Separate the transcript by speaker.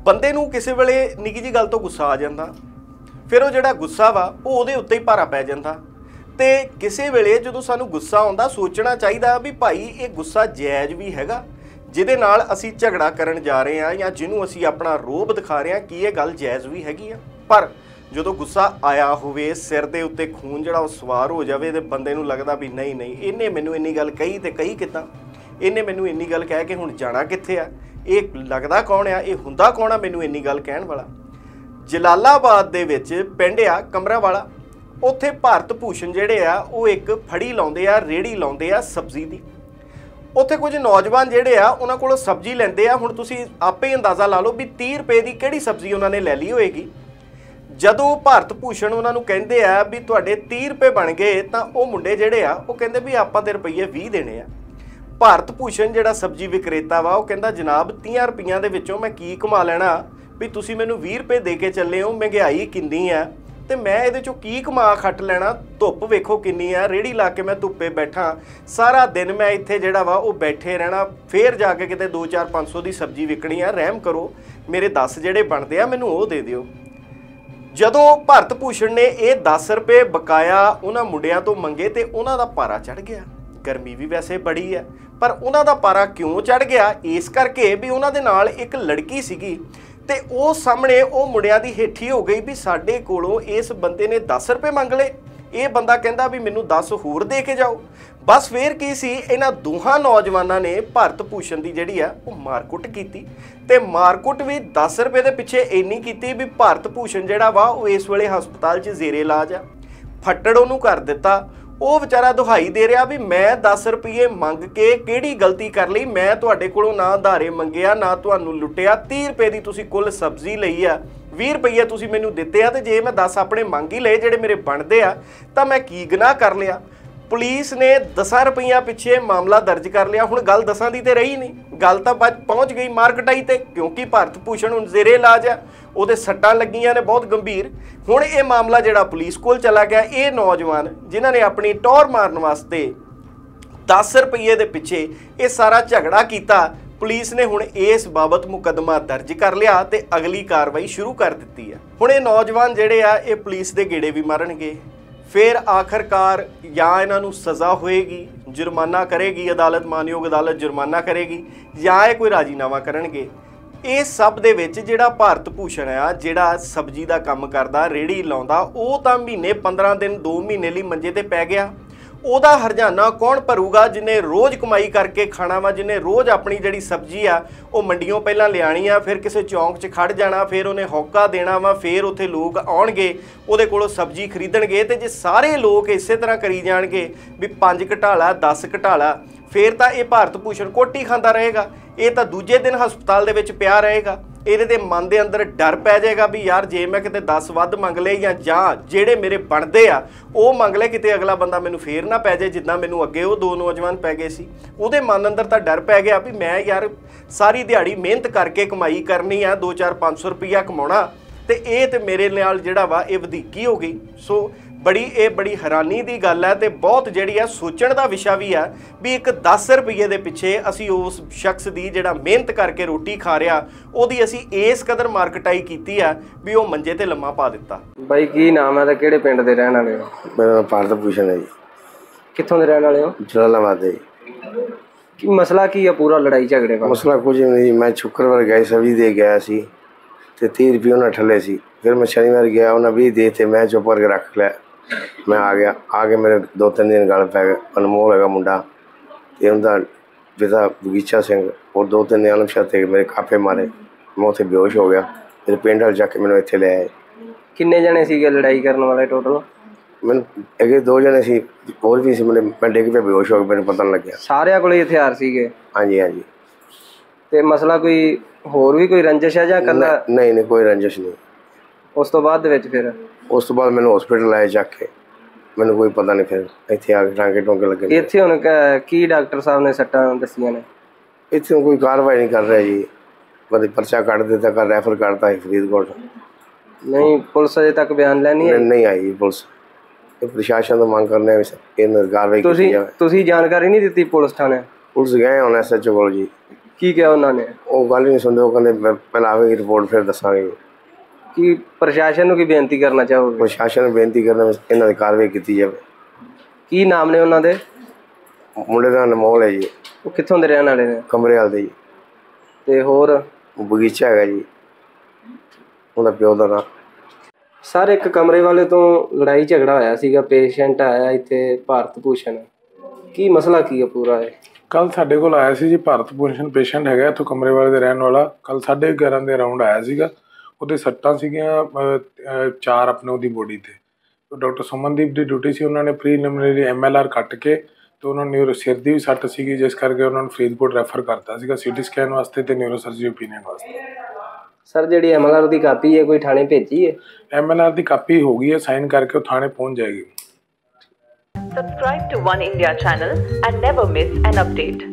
Speaker 1: ਬੰਦੇ ਨੂੰ ਕਿਸੇ ਵੇਲੇ ਨਿੱਕੀ ਜੀ ਗੱਲ ਤੋਂ ਗੁੱਸਾ ਆ ਜਾਂਦਾ, ਫਿਰ ਉਹ ਜਿਹੜਾ ਗੁੱਸਾ ਵਾ ਉਹ ਉਹਦੇ ਉੱਤੇ ਹੀ ਭਾਰਾ ਪੈ ਜਾਂਦਾ। ਤੇ ਕਿਸੇ ਵੇਲੇ ਜਦੋਂ ਸਾਨੂੰ ਗੁੱਸਾ ਆਉਂਦਾ ਸੋਚਣਾ ਚਾਹੀਦਾ ਵੀ ਭਾਈ ਇਹ ਗੁੱਸਾ ਜਾਇਜ਼ ਵੀ ਹੈਗਾ, ਜਿਹਦੇ ਨਾਲ ਅਸੀਂ ਝਗੜਾ ਕਰਨ ਜਾ ਰਹੇ ਹਾਂ ਜਾਂ ਜਿਹਨੂੰ ਅਸੀਂ ਆਪਣਾ ਰੋਬ ਦਿਖਾ ਰਹੇ ਹਾਂ, ਕੀ ਇਹ ਗੱਲ ਜਾਇਜ਼ ਵੀ ਹੈਗੀ ਆ। ਪਰ ਜਦੋਂ ਗੁੱਸਾ ਆਇਆ ਹੋਵੇ, ਸਿਰ ਦੇ ਉੱਤੇ ਖੂਨ ਜਿਹੜਾ ਉਹ ਸਵਾਰ ਹੋ ਜਾਵੇ ਤੇ ਬੰਦੇ ਨੂੰ ਲੱਗਦਾ ਵੀ ਨਹੀਂ ਨਹੀਂ ਇਹਨੇ ਮੈਨੂੰ ਇੰਨੀ ਗੱਲ ਕਹੀ ਤੇ ਕਹੀ ਕਿੱਦਾਂ, ਇਹਨੇ ਮੈਨੂੰ ਇੰਨੀ ਗੱਲ ਕਹਿ ਕੇ ਹੁਣ ਜਾਣਾ ਕਿੱਥੇ ਆ, ਇਹ ਲੱਗਦਾ ਕੌਣ ਆ, ਇਹ ਹੁੰਦਾ ਕੌਣ ਆ ਮੈਨੂੰ ਇੰਨੀ ਗੱਲ ਕਹਿਣ ਵਾਲਾ। ਜਲਾਲਾਬਾਦ ਦੇ ਵਿੱਚ ਪਿੰਡ ਆ ਕਮਰਾਵਾਲਾ, ਉੱਥੇ ਭਾਰਤ ਭੂਸ਼ਣ ਜਿਹੜੇ ਆ ਉਹ ਇੱਕ ਫੜੀ ਲਾਉਂਦੇ ਆ, ਰੇਹੜੀ ਲਾਉਂਦੇ ਆ ਸਬਜ਼ੀ ਦੀ। ਉੱਥੇ ਕੁਝ ਨੌਜਵਾਨ ਜਿਹੜੇ ਆ ਉਹਨਾਂ ਕੋਲੋਂ ਸਬਜ਼ੀ ਲੈਂਦੇ ਆ। ਹੁਣ ਤੁਸੀਂ ਆਪੇ ਅੰਦਾਜ਼ਾ ਲਾ ਲਓ ਵੀ 30 ਰੁਪਏ ਦੀ ਕਿਹੜੀ ਸਬਜ਼ੀ ਉਹਨਾਂ ਨੇ ਲੈ ਲਈ ਹੋਏਗੀ। ਜਦੋਂ ਭਾਰਤ ਭੂਸ਼ਣ ਉਹਨਾਂ ਨੂੰ ਕਹਿੰਦੇ ਆ ਵੀ ਤੁਹਾਡੇ 30 ਰੁਪਏ ਬਣ ਗਏ, ਤਾਂ ਉਹ ਮੁੰਡੇ ਜਿਹੜੇ ਆ ਉਹ ਕਹਿੰਦੇ ਵੀ ਆਪਾਂ ਤੇ ਰੁਪਈਏ 20 ਦੇਣੇ ਆ। ਭਾਰਤ ਭੂਸ਼ਣ ਜਿਹੜਾ ਸਬਜ਼ੀ ਵਿਕਰੇਤਾ ਵਾ ਉਹ ਕਹਿੰਦਾ ਜਨਾਬ 30 ਰੁਪਈਆਂ ਦੇ ਵਿੱਚੋਂ ਮੈਂ ਕੀ ਕਮਾ ਲੈਣਾ ਵੀ ਤੁਸੀਂ ਮੈਨੂੰ 20 ਰੁਪਏ ਦੇ ਕੇ ਚੱਲੇ ਹੋ, ਮਹਿੰਗਾਈ ਕਿੰਨੀ ਆ ਤੇ ਮੈਂ ਇਹਦੇ ਚੋਂ ਕੀ ਕਮਾ ਖੱਟ ਲੈਣਾ, ਧੁੱਪ ਵੇਖੋ ਕਿੰਨੀ ਆ, ਰੇਹੜੀ ਲਾ ਕੇ ਮੈਂ ਧੁੱਪੇ ਬੈਠਾ ਸਾਰਾ ਦਿਨ, ਮੈਂ ਇੱਥੇ ਜਿਹੜਾ ਵਾ ਉਹ ਬੈਠੇ ਰਹਿਣਾ, ਫੇਰ ਜਾ ਕੇ ਕਿਤੇ 2-4-500 ਦੀ ਸਬਜ਼ੀ ਵਿਕਣੀ ਆ, ਰਹਿਮ ਕਰੋ ਮੇਰੇ 10 ਜਿਹੜੇ ਬਣਦੇ ਆ ਮੈਨੂੰ ਉਹ ਦੇ ਦਿਓ। ਜਦੋਂ ਭਾਰਤ ਭੂਸ਼ਣ ਨੇ ਇਹ 10 ਰੁਪਏ ਬਕਾਇਆ ਉਹਨਾਂ ਮੁੰਡਿਆਂ ਤੋਂ ਮੰਗੇ ਤੇ ਉਹਨਾਂ ਦਾ ਪਾਰਾ ਚੜ੍ਹ ਗਿਆ। ਗਰਮੀ ਵੀ ਵੈਸੇ ਬੜੀ ਹੈ, ਪਰ ਉਹਨਾਂ ਦਾ ਪਾਰਾ ਕਿਉਂ ਚੜ੍ਹ ਗਿਆ? ਇਸ ਕਰਕੇ ਵੀ ਉਹਨਾਂ ਦੇ ਨਾਲ ਇੱਕ ਲੜਕੀ ਸੀਗੀ ਤੇ ਉਹ ਸਾਹਮਣੇ ਉਹ ਮੁੰਡਿਆਂ ਦੀ ਹੇਠੀ ਹੋ ਗਈ ਵੀ ਸਾਡੇ ਕੋਲੋਂ ਇਸ ਬੰਦੇ ਨੇ 10 ਰੁਪਏ ਮੰਗ ਲਏ, ਇਹ ਬੰਦਾ ਕਹਿੰਦਾ ਵੀ ਮੈਨੂੰ 10 ਹੋਰ ਦੇ ਕੇ ਜਾਓ। ਬਸ ਫੇਰ ਕੀ ਸੀ, ਇਹਨਾਂ ਦੋਹਾਂ ਨੌਜਵਾਨਾਂ ਨੇ ਭਾਰਤ ਭੂਸ਼ਣ ਦੀ ਜਿਹੜੀ ਆ ਉਹ ਮਾਰਕੁੱਟ ਕੀਤੀ ਤੇ ਮਾਰਕੁੱਟ ਵੀ 10 ਰੁਪਏ ਦੇ ਪਿੱਛੇ ਇੰਨੀ ਕੀਤੀ ਵੀ ਭਾਰਤ ਭੂਸ਼ਣ ਜਿਹੜਾ ਵਾ ਉਹ ਇਸ ਵੇਲੇ ਹਸਪਤਾਲ 'ਚ ਜ਼ੇਰੇ ਇਲਾਜ ਆ। ਫੱਟੜ ਉਹਨੂੰ ਕਰ ਦਿੱਤਾ। ਉਹ ਵਿਚਾਰਾ ਦੁਹਾਈ ਦੇ ਰਿਹਾ ਵੀ ਮੈਂ 10 ਰੁਪਏ ਮੰਗ ਕੇ ਕਿਹੜੀ ਗਲਤੀ ਕਰ ਲਈ, ਮੈਂ ਤੁਹਾਡੇ ਕੋਲੋਂ ਨਾ ਉਧਾਰੇ ਮੰਗਿਆ ਨਾ ਤੁਹਾਨੂੰ ਲੁੱਟਿਆ, 30 ਰੁਪਏ ਦੀ ਤੁਸੀਂ ਕੁੱਲ ਸਬਜ਼ੀ ਲਈ ਆ, 20 ਰੁਪਏ ਤੁਸੀਂ ਮੈਨੂੰ ਦਿੱਤੇ ਆ, ਤੇ ਜੇ ਮੈਂ 10 ਆਪਣੇ ਮੰਗ ਹੀ ਲਏ ਜਿਹੜੇ ਮੇਰੇ ਬਣਦੇ ਆ ਤਾਂ ਮੈਂ ਕੀ ਗੁਨਾਹ ਕਰ ਲਿਆ। ਪੁਲਿਸ ਨੇ 10 ਰੁਪਈਆਂ ਪਿੱਛੇ ਮਾਮਲਾ ਦਰਜ ਕਰ ਲਿਆ। ਹੁਣ ਗੱਲ 10 ਦੀ ਤੇ ਰਹੀ ਨਹੀਂ, ਗੱਲ ਤਾਂ ਪਹੁੰਚ ਗਈ ਮਾਰਕਟਾਈ ਤੇ, ਕਿਉਂਕਿ ਭਾਰਤ ਭੂਸ਼ਣ ਹੁਣ ਜ਼ੇਰੇ ਇਲਾਜ ਆ, ਉਹਦੇ ਸੱਟਾਂ ਲੱਗੀਆਂ ਨੇ ਬਹੁਤ ਗੰਭੀਰ। ਹੁਣ ਇਹ ਮਾਮਲਾ ਜਿਹੜਾ ਪੁਲਿਸ ਕੋਲ ਚਲਾ ਗਿਆ। ਇਹ ਨੌਜਵਾਨ ਜਿਨ੍ਹਾਂ ਨੇ ਆਪਣੀ ਟੌਰ ਮਾਰਨ ਵਾਸਤੇ 10 ਰੁਪਏ ਦੇ ਪਿੱਛੇ ਇਹ ਸਾਰਾ ਝਗੜਾ ਕੀਤਾ, ਪੁਲਿਸ ਨੇ ਹੁਣ ਇਸ ਬਾਬਤ ਮੁਕੱਦਮਾ ਦਰਜ ਕਰ ਲਿਆ ਤੇ ਅਗਲੀ ਕਾਰਵਾਈ ਸ਼ੁਰੂ ਕਰ ਦਿੱਤੀ ਹੈ। ਹੁਣ ਇਹ ਨੌਜਵਾਨ ਜਿਹੜੇ ਆ ਇਹ ਪੁਲਿਸ ਦੇ ਗੇੜੇ ਵੀ ਮਾਰਨਗੇ, ਫਿਰ ਆਖਰਕਾਰ ਜਾਂ ਇਹਨਾਂ ਨੂੰ ਸਜ਼ਾ ਹੋਏਗੀ, ਜੁਰਮਾਨਾ ਕਰੇਗੀ ਅਦਾਲਤ, ਮਾਨਯੋਗ ਅਦਾਲਤ ਜੁਰਮਾਨਾ ਕਰੇਗੀ, ਜਾਂ ਇਹ ਕੋਈ ਰਾਜੀਨਾਮਾ ਕਰਨਗੇ। ਇਹ ਸਭ ਦੇ ਵਿੱਚ ਜਿਹੜਾ ਭਾਰਤ ਭੂਸ਼ਣ ਆ, ਜਿਹੜਾ ਸਬਜ਼ੀ ਦਾ ਕੰਮ ਕਰਦਾ, ਰੇਹੜੀ ਲਾਉਂਦਾ, ਉਹ ਤਾਂ ਮਹੀਨੇ 15 ਦਿਨ 2 ਮਹੀਨੇ ਲਈ ਮੰਜੇ ਤੇ ਪੈ ਗਿਆ। ਉਹਦਾ ਹਰਜਾਨਾ ਕੌਣ ਭਰੂਗਾ ਜਿਹਨੇ ਰੋਜ਼ ਕਮਾਈ ਕਰਕੇ ਖਾਣਾ ਵਾ, ਜਿਹਨੇ ਰੋਜ਼ ਆਪਣੀ ਜਿਹੜੀ ਸਬਜ਼ੀ ਆ ਉਹ ਮੰਡੀਓਂ ਪਹਿਲਾਂ ਲਿਆਣੀ ਆ, ਫਿਰ ਕਿਸੇ ਚੌਂਕ 'ਚ ਖੜ ਜਾਣਾ, ਫਿਰ ਉਹਨੇ ਹੌਕਾ ਦੇਣਾ ਵਾ, ਫਿਰ ਉੱਥੇ ਲੋਕ ਆਉਣਗੇ ਉਹਦੇ ਕੋਲੋਂ ਸਬਜ਼ੀ ਖਰੀਦਣਗੇ। ਤੇ ਜੇ ਸਾਰੇ ਲੋਕ ਇਸੇ ਤਰ੍ਹਾਂ ਕਰੀ ਜਾਣਗੇ ਵੀ 5 ਘਟਾਲਾ 10 ਘਟਾਲਾ, ਫਿਰ ਤਾਂ ਇਹ ਭਾਰਤ ਭੂਸ਼ਣ ਕੋਟੀ ਖਾਂਦਾ ਰਹੇਗਾ। ਇਹ ਤਾਂ ਦੂਜੇ ਦਿਨ ਹਸਪਤਾਲ ਦੇ ਵਿੱਚ ਪਿਆ ਰਹੇਗਾ। ਇਹਦੇ ਦੇ ਮਨ ਦੇ ਅੰਦਰ ਡਰ ਪੈ ਜਾਏਗਾ ਵੀ ਯਾਰ ਜੇ ਮੈਂ ਕਿਤੇ 10 ਵੱਧ ਮੰਗ ਲਏ ਜਾਂ ਜਿਹੜੇ ਮੇਰੇ ਬਣਦੇ ਆ ਉਹ ਮੰਗ ਲਏ, ਕਿਤੇ ਅਗਲਾ ਬੰਦਾ ਮੈਨੂੰ ਫੇਰ ਨਾ ਪੈ ਜਾਏ ਜਿੱਦਾਂ ਮੈਨੂੰ ਅੱਗੇ ਉਹ 2 ਨੌਜਵਾਨ ਪੈ ਗਏ ਸੀ। ਉਹਦੇ ਮਨ ਅੰਦਰ ਤਾਂ ਡਰ ਪੈ ਗਿਆ ਵੀ ਮੈਂ ਯਾਰ ਸਾਰੀ ਦਿਹਾੜੀ ਮਿਹਨਤ ਕਰਕੇ ਕਮਾਈ ਕਰਨੀ ਆ, 2-4-500 ਰੁਪਈਆ ਕਮਾਉਣਾ, ਤੇ ਇਹ ਤੇ ਮੇਰੇ ਨਾਲ ਜਿਹੜਾ ਵਾ ਇਹ ਵਧੀਕੀ ਹੋ ਗਈ। ਸੋ ਬੜੀ ਹੈਰਾਨੀ ਦੀ ਗੱਲ ਹੈ ਤੇ ਬਹੁਤ ਜਿਹੜੀ ਆ ਸੋਚਣ ਦਾ ਵਿਸ਼ਾ ਵੀ ਆ ਵੀ ਇੱਕ 10 ਰੁਪਏ ਦੇ ਪਿੱਛੇ ਅਸੀਂ ਉਸ ਸ਼ਖਸ ਦੀ ਜਿਹੜਾ ਮਿਹਨਤ ਕਰਕੇ ਰੋਟੀ ਖਾ ਰਿਹਾ ਉਹਦੀ ਅਸੀਂ ਇਸ ਕਦਰ ਮਾਰਕਟਾਈ ਕੀਤੀ ਆ ਵੀ ਉਹ ਮੰਜੇ ਤੇ ਲੰਮਾ ਪਾ ਦਿੱਤਾ।
Speaker 2: ਬਾਈ ਕੀ ਨਾਮ ਹੈ ਤੇ ਕਿਹੜੇ ਪਿੰਡ ਦੇ ਰਹਿਣ ਵਾਲੇ ਹੋ?
Speaker 3: ਮੇਰਾ ਨਾਮ ਭਾਰਤ ਭੂਸ਼ਣ ਹੈ ਜੀ।
Speaker 2: ਕਿੱਥੋਂ ਦੇ ਰਹਿਣ ਵਾਲੇ ਹੋ?
Speaker 3: ਜਲਾਲਾਬਾਦ ਦੇ।
Speaker 2: ਕੀ ਮਸਲਾ ਕੀ ਆ ਪੂਰਾ ਲੜਾਈ ਝਗੜੇ ਦਾ?
Speaker 3: ਮਸਲਾ ਕੁਝ ਨਹੀਂ, ਮੈਂ ਸ਼ੁੱਕਰਵਾਰ ਗਿਆ ਸਬਜ਼ੀ ਦੇ ਗਿਆ ਸੀ ਤੇ 30 ਰੁਪਏ ਉਹਨਾਂ ਠੱਲੇ ਸੀ। ਫਿਰ ਮੈਂ ਸ਼ਨੀਵਾਰ ਗਿਆ, ਉਹਨਾਂ 20 ਦੇ ਤੇ ਮੈਂ ਚੁੱਪ ਕਰਕੇ ਰੱਖ ਲਿਆ। ਮੈਂ ਆ ਗਿਆ, ਆ ਕੇ ਮੇਰੇ 2-3 ਦਿਨ ਗੱਲ ਪੈ ਗਏ। ਅਨਮੋਲ ਹੈਗਾ ਮੁੰਡਾ ਤੇ ਉਹਦਾ ਪਿਤਾ ਬਗੀਚਾ ਸਿੰਘ, ਉਹ 2-3 ਦਿਨ ਛੱਤੇ ਮੇਰੇ ਕਾਪੇ ਮਾਰੇ, ਮੈਂ ਉੱਥੇ ਬੇਹੋਸ਼ ਹੋ ਗਿਆ। ਫਿਰ ਪਿੰਡ ਵਾਲ ਜਾ ਕੇ ਮੈਨੂੰ ਇੱਥੇ ਲੈ ਆਏ।
Speaker 2: ਕਿੰਨੇ ਜਣੇ ਸੀਗੇ ਲੜਾਈ ਕਰਨ ਵਾਲੇ ਟੋਟਲ?
Speaker 3: ਮੈਨੂੰ ਅੱਗੇ 2 ਜਣੇ ਸੀ, ਹੋਰ ਵੀ ਸੀ। ਮੈਂ ਡਿੱਗ ਪਿਆ ਬੇਹੋਸ਼ ਹੋ ਕੇ, ਮੈਨੂੰ ਪਤਾ ਨਹੀਂ ਲੱਗਿਆ।
Speaker 2: ਸਾਰਿਆਂ ਕੋਲ ਹਥਿਆਰ ਸੀਗੇ?
Speaker 3: ਹਾਂਜੀ ਹਾਂਜੀ।
Speaker 2: ਤੇ ਮਸਲਾ ਕੋਈ ਹੋਰ ਵੀ ਕੋਈ ਰੰਜਿਸ਼ ਹੈ ਜਾਂ ਇਕੱਲਾ?
Speaker 3: ਨਹੀਂ ਕੋਈ ਰੰਜਿਸ਼ ਨਹੀਂ।
Speaker 2: ਉਸ ਤੋਂ ਬਾਅਦ ਦੇ ਵਿੱਚ ਫਿਰ
Speaker 3: ਉਸ ਤੋਂ ਬਾਅਦ ਮੈਨੂੰ ਹਸਪੀਟਲ ਆਏ ਜਾ ਕੇ, ਮੈਨੂੰ ਕੋਈ ਪਤਾ ਨਹੀਂ। ਫਿਰ ਇੱਥੇ ਆ ਕੇ ਟਾਂਕੇ ਟੋਂਕੇ ਲੱਗੇ।
Speaker 2: ਇੱਥੇ ਹੁਣ ਕੀ ਡਾਕਟਰ ਸਾਹਿਬ ਨੇ ਸੱਟਾਂ ਦੱਸੀਆਂ ਨੇ?
Speaker 3: ਇੱਥੇ ਕੋਈ ਕਾਰਵਾਈ ਨਹੀਂ ਕਰ ਰਿਹਾ ਜੀ। ਬਸ ਪਰਚਾ ਕੱਢ ਦਿੱਤਾ, ਕਰ ਰੈਫਰ ਕਰਤਾ ਹੈ ਫਰੀਦਕੋਟ।
Speaker 2: ਨਹੀਂ ਪੁਲਿਸ ਅਜੇ ਤੱਕ ਬਿਆਨ ਲੈਣੀ ਹੈ?
Speaker 3: ਨਹੀਂ ਆਈ ਪੁਲਿਸ। ਇਹ ਪ੍ਰਸ਼ਾਸਨ ਤੋਂ ਮੰਗ ਕਰਨੇ ਆ ਇਹਨਾਂ ਕਾਰਵਾਈ ਕੀਤੀ ਜਾਵੇ।
Speaker 2: ਤੁਸੀਂ ਜਾਣਕਾਰੀ ਨਹੀਂ ਦਿੱਤੀ ਪੁਲਿਸ ਥਾਣੇ?
Speaker 3: ਪੁਲਿਸ ਗਏ ਹੁਣ SHO ਕੋਲ ਜੀ।
Speaker 2: ਕੀ ਕਿਹਾ ਉਹਨਾਂ ਨੇ?
Speaker 3: ਉਹ ਗੱਲ ਹੀ ਨਹੀਂ ਸੁਣਦੇ। ਉਹ ਕਹਿੰਦੇ ਪਹਿਲਾਂ ਆਵੇਗੀ ਰਿਪੋਰਟ ਫਿਰ ਦੱਸਾਂਗੇ।
Speaker 2: ਕੀ ਪ੍ਰਸ਼ਾਸਨ ਨੂੰ ਕੀ ਬੇਨਤੀ ਕਰਨਾ ਚਾਹੋਗੇ?
Speaker 3: ਪ੍ਰਸ਼ਾਸਨ ਨੂੰ ਬੇਨਤੀ ਕਰਨਾ ਇਹਨਾਂ ਦੀ ਕਾਰਵਾਈ ਕੀਤੀ ਜਾਵੇ।
Speaker 2: ਕੀ ਨਾਮ ਨੇ ਉਹਨਾਂ ਦੇ?
Speaker 3: ਮੁੰਡੇ ਦਾ ਅਨਮੋਲ ਹੈ ਜੀ।
Speaker 2: ਉਹ ਕਿੱਥੋਂ ਦੇ ਰਹਿਣ ਵਾਲੇ ਨੇ?
Speaker 3: ਕਮਰੇਵਾਲ ਦੇ ਜੀ।
Speaker 2: ਤੇ ਹੋਰ?
Speaker 3: ਬਗੀਚਾ ਹੈਗਾ ਜੀ ਉਹਦਾ ਪਿਓ ਦਾ ਨਾਂ।
Speaker 2: ਸਰ ਇੱਕ ਕਮਰੇ ਵਾਲੇ ਤੋਂ ਲੜਾਈ ਝਗੜਾ ਹੋਇਆ ਸੀਗਾ, ਪੇਸ਼ੈਂਟ ਆਇਆ ਇੱਥੇ ਭਾਰਤ ਭੂਸ਼ਣ, ਕੀ ਮਸਲਾ ਕੀ ਹੈ ਪੂਰਾ ਇਹ?
Speaker 4: ਕੱਲ ਸਾਡੇ ਕੋਲ ਆਇਆ ਸੀ ਜੀ ਭਾਰਤ ਭੂਸ਼ਣ ਪੇਸ਼ੈਂਟ ਹੈਗਾ ਇੱਥੋਂ ਕਮਰੇ ਵਾਲੇ ਦੇ ਰਹਿਣ ਵਾਲਾ। ਕੱਲ 11:30 ਦੇ ਅਰਾਊਂਡ ਆਇਆ ਸੀਗਾ। ਉਹਦੇ ਸੱਟਾਂ ਸੀਗੀਆਂ 4 ਆਪਣੇ ਉਹਦੀ ਬੋਡੀ 'ਤੇ। ਡਾਕਟਰ ਸੁਮਨਦੀਪ ਦੀ ਡਿਊਟੀ ਸੀ, ਉਹਨਾਂ ਨੇ ਪ੍ਰੀਲਿਮਿਨਰੀ MLR ਕੱਟ ਕੇ ਤੇ ਉਹਨਾਂ ਨੂੰ ਸਿਰ ਦੀ ਵੀ ਸੱਟ ਸੀਗੀ, ਜਿਸ ਕਰਕੇ ਉਹਨਾਂ ਨੂੰ ਫਰੀਦਕੋਟ ਰੈਫਰ ਕਰਤਾ ਸੀਗਾ CT ਸਕੈਨ ਵਾਸਤੇ ਤੇ ਨਿਊਰੋ ਸਰਜਰੀ ਓਪੀਨੀਅਨ ਵਾਸਤੇ।
Speaker 2: ਸਰ ਜਿਹੜੀ MLR ਦੀ ਕਾਪੀ ਹੈ ਕੋਈ ਥਾਣੇ ਭੇਜੀ ਹੈ?
Speaker 4: MLR ਦੀ ਕਾਪੀ ਹੋ ਗਈ ਹੈ, ਸਾਈਨ ਕਰਕੇ ਉਹ ਥਾਣੇ ਪਹੁੰਚ ਜਾਏਗੀ।
Speaker 5: Subscribe to One India channel and never miss an update.